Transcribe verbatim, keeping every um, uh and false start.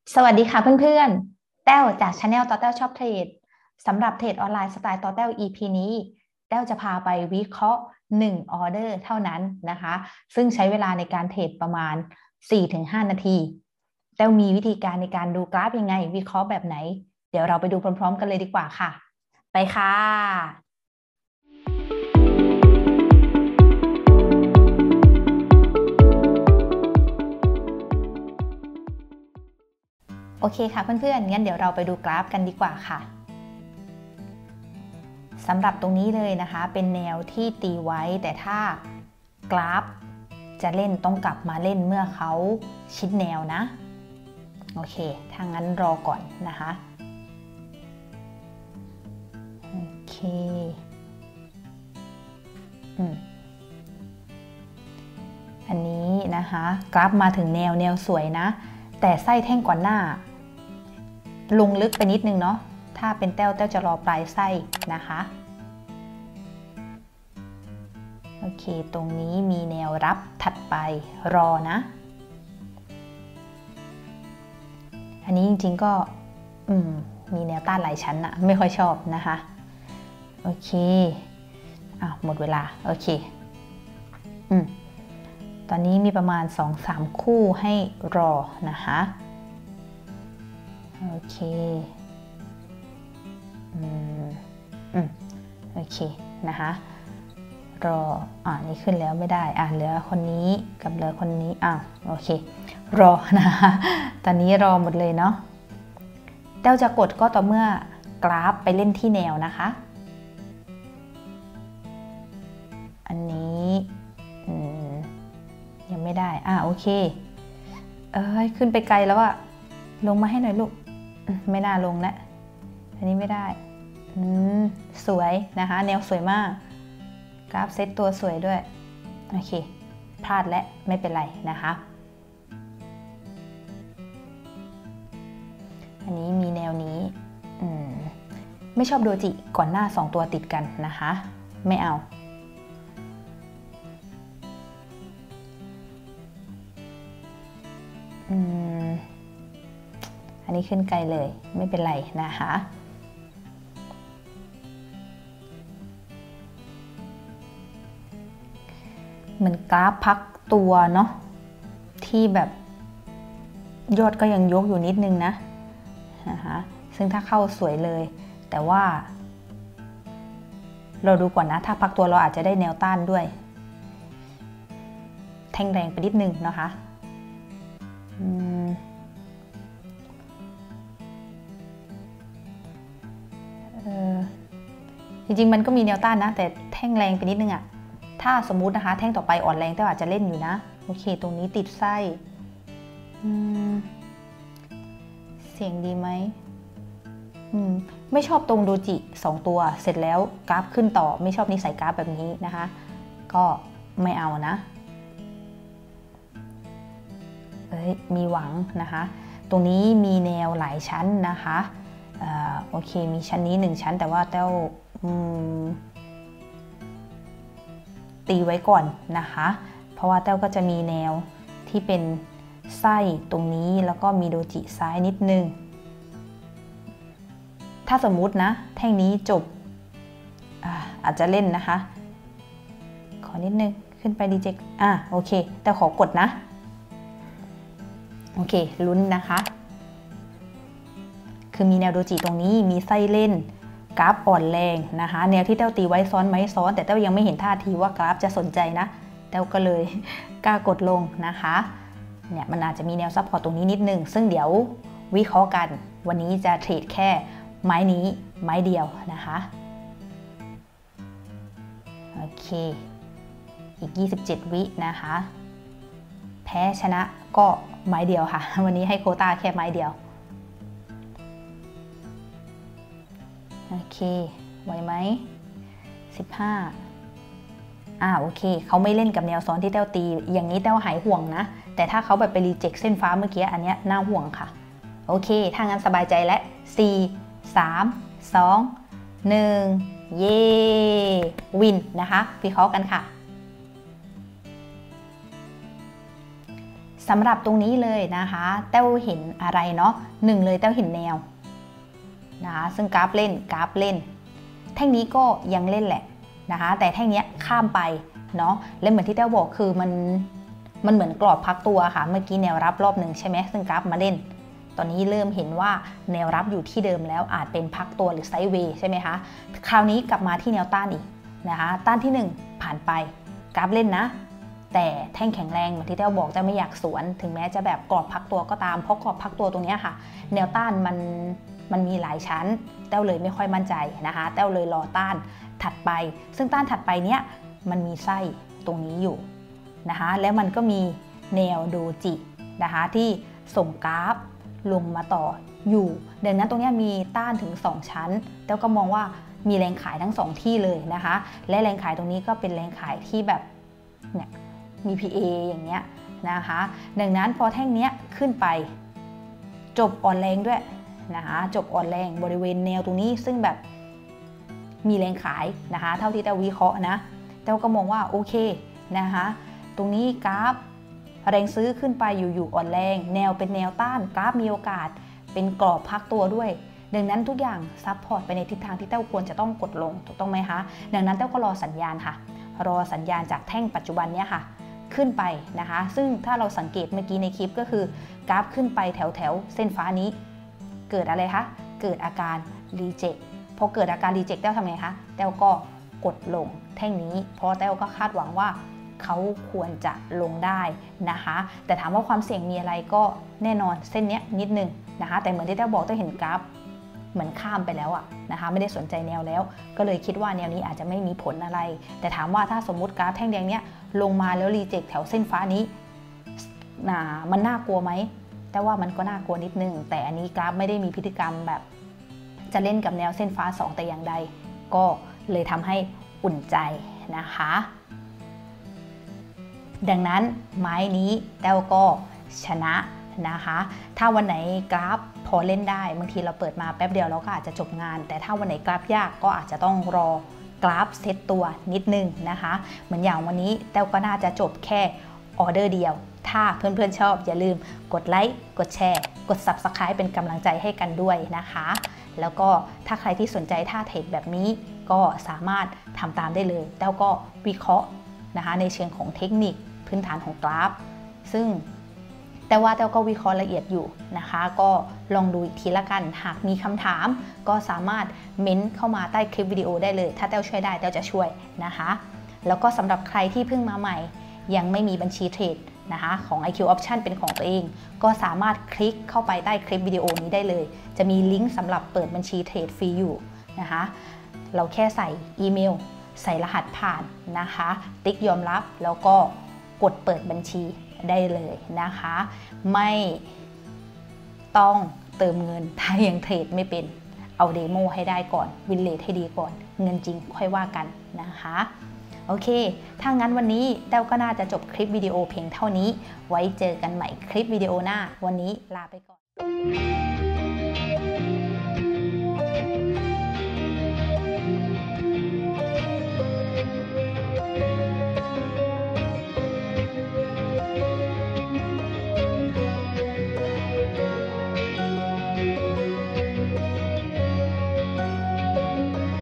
สวัสดีค่ะเพื่อนๆแต้วจากช anel ต่อแต้วชอบเทรดสำหรับเทรดออนไลน์สไตล์ต่อแต้ว อี พี นี้แต้วจะพาไปวิเคราะห์หนึ่งออเดอร์เท่านั้นนะคะซึ่งใช้เวลาในการเทรดประมาณ สี่ถึงห้า นาทีแต้วมีวิธีการในการดูกราฟยังไงวิเคราะห์แบบไหนเดี๋ยวเราไปดูพร้อมๆกันเลยดีกว่าค่ะไปค่ะโอเคค่ะเพื่อนๆงั้นเดี๋ยวเราไปดูกราฟกันดีกว่าค่ะสำหรับตรงนี้เลยนะคะเป็นแนวที่ตีไว้แต่ถ้ากราฟจะเล่นต้องกลับมาเล่นเมื่อเขาชิดแนวนะโอเคถ้างั้นรอก่อนนะคะโอเคอืมอันนี้นะคะกราฟมาถึงแนวแนวสวยนะแต่ไส้แท่งก่อนหน้าลงลึกไปนิดนึงเนาะถ้าเป็นแต้วแต้วจะรอปลายไส้นะคะโอเคตรงนี้มีแนวรับถัดไปรอนะอันนี้จริงๆก็อืมมีแนวต้านหลายชั้นอะไม่ค่อยชอบนะคะโอเคอ่ะหมดเวลาโอเคอืมตอนนี้มีประมาณ สองถึงสาม คู่ให้รอนะคะโอเคอืมอืมโอเคนะคะรออ่านี่ขึ้นแล้วไม่ได้อ่ะเหลือคนนี้กับเหลือคนนี้อ่ะโอเครอนะคะตอนนี้รอหมดเลยเนาะแต้วจะกดก็ต่อเมื่อกราฟไปเล่นที่แนวนะคะอันนี้ยังไม่ได้อ่ะโอเคเอ้ยขึ้นไปไกลแล้วอะลงมาให้หน่อยลูกไม่น่าลงแล้วอันนี้ไม่ได้อืมสวยนะคะแนวสวยมากกราฟเซตตัวสวยด้วยโอเคพลาดแล้วไม่เป็นไรนะคะอันนี้มีแนวนี้อืมไม่ชอบโดจิก่อนหน้าสองตัวติดกันนะคะไม่เอาอืมอันนี้ขึ้นไกลเลยไม่เป็นไรนะคะเหมือนกราฟพักตัวเนาะที่แบบยอดก็ยังยกอยู่นิดนึงนะนะคะซึ่งถ้าเข้าสวยเลยแต่ว่าเราดูก่อนนะถ้าพักตัวเราอาจจะได้แนวต้านด้วยแท่งแรงไปนิดนึงนะคะจริงๆมันก็มีแนวต้านนะแต่แท่งแรงไปนิดนึงอะถ้าสมมุตินะคะแท่งต่อไปอ่อนแรงแต่อาจจะเล่นอยู่นะโอเคตรงนี้ติดไส้เสียงดีไหมไม่ชอบตรงโดจิสองตัวเสร็จแล้วกราฟขึ้นต่อไม่ชอบนิสัยกราฟแบบนี้นะคะก็ไม่เอานะเอ้ยมีหวังนะคะตรงนี้มีแนวหลายชั้นนะคะโอเคมีชั้นนี้หนึ่งชั้นแต่ว่าแต้วตีไว้ก่อนนะคะเพราะว่าแต้วก็จะมีแนวที่เป็นไส้ตรงนี้แล้วก็มีโดจิซ้ายนิดนึงถ้าสมมุตินะแท่งนี้จบ อา, อาจจะเล่นนะคะขอนิดนึงขึ้นไปรีเจ็คอ่ะโอเคแต่ขอกดนะโอเคลุ้นนะคะคือมีแนวโดจิตรงนี้มีไส้เล่นกราฟอ่อนแรงนะคะแนวที่เต้าตีไว้ซ้อนไหมซ้อนแต่เต้ายังไม่เห็นท่าทีว่ากราฟจะสนใจนะเต้าก็เลยกล้ากดลงนะคะเนี่ยมันอาจจะมีแนวซัพพอร์ตตรงนี้นิดนึงซึ่งเดี๋ยววิเคราะห์กันวันนี้จะเทรดแค่ไม้นี้ไม้เดียวนะคะโอเคอีกยี่สิบเจ็ดวินะคะแพ้ชนะก็ไม้เดียวค่ะวันนี้ให้โควต้าแค่ไม้เดียวโอเคไหวไหมสิบห้าอ่าโอเคเขาไม่เล่นกับแนวซ้อนที่แต้วตีอย่างนี้แต้วหายห่วงนะแต่ถ้าเขาแบบไปรีเจ็คเส้นฟ้าเมื่อกี้อันนี้น่าห่วงค่ะโอเคถ้างั้นสบายใจแล้วสี่ สาม สอง หนึ่งเย้วินนะคะวิเคราะห์กันค่ะสำหรับตรงนี้เลยนะคะแต้วเห็นอะไรเนาะหนึ่งเลยแต้วเห็นแนวนะคะซึ่งกราฟเล่นกราฟเล่นแท่งนี้ก็ยังเล่นแหละนะคะแต่แท่งนี้ข้ามไปเนาะและเหมือนที่แต้วบอกคือมันมันเหมือนกรอบพักตัวค่ะเมื่อกี้แนวรับรอบหนึ่งใช่ไหมซึ่งกราฟมาเล่นตอนนี้เริ่มเห็นว่าแนวรับอยู่ที่เดิมแล้วอาจเป็นพักตัวหรือไซด์เวย์ใช่ไหมคะคราวนี้กลับมาที่แนวต้านอีกนะคะต้านที่หนึ่งผ่านไปกราฟเล่นนะแต่แท่งแข็งแรงเหมือนที่แต้วบอกแต้วไม่อยากสวนถึงแม้จะแบบกรอบพักตัวก็ตามเพราะกรอบพักตัวตรงนี้ค่ะแนวต้านมันมันมีหลายชั้นแต้วเลยไม่ค่อยมั่นใจนะคะแต้วเลยรอต้านถัดไปซึ่งต้านถัดไปเนี้ยมันมีไส้ตรงนี้อยู่นะคะแล้วมันก็มีแนวโดจินะคะที่ส่งกราฟลงมาต่ออยู่ดังนั้นตรงนี้มีต้านถึงสองชั้นแต้วก็มองว่ามีแรงขายทั้งสองที่เลยนะคะและแรงขายตรงนี้ก็เป็นแรงขายที่แบบเนี่ยมี พี เอ อย่างเงี้ยนะคะดังนั้นพอแท่งเนี้ยขึ้นไปจบอ่อนแรงด้วยนะคะจบอ่อนแรงบริเวณแนวตรงนี้ซึ่งแบบมีแรงขายนะคะเท่าที่แต้ววิเคราะห์นะแต้วก็มองว่าโอเคนะคะตรงนี้กราฟแรงซื้อขึ้นไปอยู่ๆอ่อนแรงแนวเป็นแนวต้านกราฟมีโอกาสเป็นกรอบพักตัวด้วยดังนั้นทุกอย่างซัพพอร์ตไปในทิศทางที่แต้วควรจะต้องกดลงถูกต้องไหมคะดังนั้นแต้วก็รอสัญญาณค่ะรอสัญญาณจากแท่งปัจจุบันเนี้ยค่ะขึ้นไปนะคะซึ่งถ้าเราสังเกตเมื่อกี้ในคลิปก็คือกราฟขึ้นไปแถวแถวเส้นฟ้านี้เกิดอะไรคะเกิดอาการรีเจ็คพอเกิดอาการรีเจ็คแต้วทำไงคะแต้วก็กดลงแท่งนี้เพราะแต้วก็คาดหวังว่าเขาควรจะลงได้นะคะแต่ถามว่าความเสี่ยงมีอะไรก็แน่นอนเส้นนี้นิดนึงนะคะแต่เหมือนที่แต้วบอกแต้วเห็นกราฟเหมือนข้ามไปแล้วอะนะคะไม่ได้สนใจแนวแล้วก็เลยคิดว่าแนวนี้อาจจะไม่มีผลอะไรแต่ถามว่าถ้าสมมุติกราฟแท่งแดงเนี้ยลงมาแล้วรีเจ็คแถวเส้นฟ้านี้นะมันน่ากลัวไหมแต่ว่ามันก็น่ากลัวนิดนึงแต่อันนี้กราฟไม่ได้มีพฤติกรรมแบบจะเล่นกับแนวเส้นฟ้าสองแต่อย่างใดก็เลยทำให้อุ่นใจนะคะดังนั้นไม้นี้แต้วก็ชนะนะคะถ้าวันไหนกราฟพอเล่นได้บางทีเราเปิดมาแป๊บเดียวเราก็อาจจะจบงานแต่ถ้าวันไหนกราฟยากก็อาจจะต้องรอกราฟเซตตัวนิดนึงนะคะเหมือนอย่างวันนี้แต้วก็น่าจะจบแค่ออเดอร์เดียวถ้าเพื่อนๆชอบอย่าลืมกดไลค์กดแชร์กด ซับสไครบ์ เป็นกำลังใจให้กันด้วยนะคะแล้วก็ถ้าใครที่สนใจท่าเทรดแบบนี้ก็สามารถทำตามได้เลยแต้วก็วิเคราะห์นะคะในเชิงของเทคนิคพื้นฐานของกราฟซึ่งแต่ว่าแต้วก็วิเคราะห์ละเอียดอยู่นะคะก็ลองดูอีกทีละกันหากมีคำถามก็สามารถเม้นเข้ามาใต้คลิปวิดีโอได้เลยถ้าแต้วช่วยได้แต้วจะช่วยนะคะแล้วก็สำหรับใครที่เพิ่งมาใหม่ยังไม่มีบัญชีเทรดนะคะของ ไอ คิว Option เป็นของตัวเองก็สามารถคลิกเข้าไปใต้คลิปวิดีโอนี้ได้เลยจะมีลิงก์สำหรับเปิดบัญชีเทรดฟรีอยู่นะคะเราแค่ใส่อีเมลใส่รหัสผ่านนะคะติ๊กยอมรับแล้วก็กดเปิดบัญชีได้เลยนะคะไม่ต้องเติมเงินถ้ายังเทรดไม่เป็นเอาเดโมให้ได้ก่อนวินเลทให้ดีก่อนเงินจริงค่อยว่ากันนะคะโอเคถ้างั้นวันนี้แต้วก็น่าจะจบคลิปวิดีโอเพียงเท่านี้ไว้เจอกันใหม่คลิปวิดีโอหน้าวันนี้ลาไปก่อน